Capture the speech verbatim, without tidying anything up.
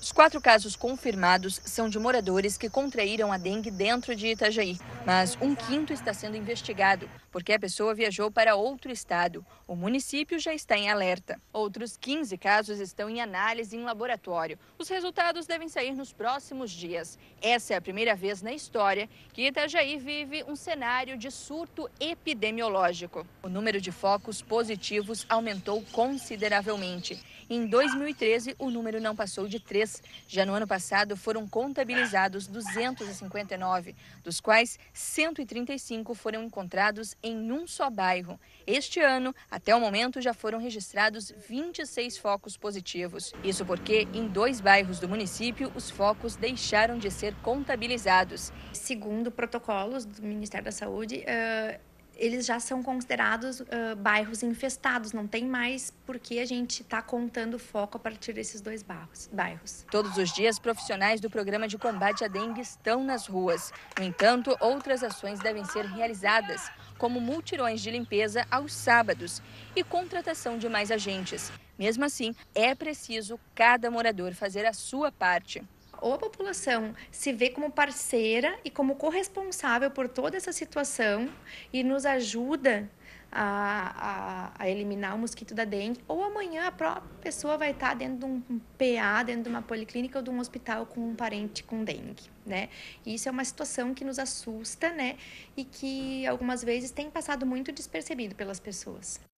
Os quatro casos confirmados são de moradores que contraíram a dengue dentro de Itajaí, mas um quinto está sendo investigado, porque a pessoa viajou para outro estado. O município já está em alerta. Outros quinze casos estão em análise em laboratório. Os resultados devem sair nos próximos dias. Essa é a primeira vez na história que Itajaí vive um cenário de surto epidemiológico. O número de focos positivos aumentou consideravelmente. Em dois mil e treze, o número não passou de três. Já no ano passado, foram contabilizados duzentos e cinquenta e nove, dos quais cento e trinta e cinco foram encontrados em um só bairro. Este ano, até o momento, já foram registrados vinte e seis focos positivos. Isso porque, em dois bairros do município, os focos deixaram de ser contabilizados. Segundo protocolos do Ministério da Saúde, uh, eles já são considerados uh, bairros infestados. Não tem mais por que a gente está contando foco a partir desses dois bairros. Todos os dias, profissionais do programa de combate à dengue estão nas ruas. No entanto, outras ações devem ser realizadas, como multirões de limpeza aos sábados e contratação de mais agentes. Mesmo assim, é preciso cada morador fazer a sua parte. Ou a população se vê como parceira e como corresponsável por toda essa situação e nos ajuda a, a, a eliminar o mosquito da dengue, ou amanhã a própria pessoa vai estar dentro de um P A, dentro de uma policlínica ou de um hospital com um parente com dengue, né? E isso é uma situação que nos assusta, né? E que algumas vezes tem passado muito despercebido pelas pessoas.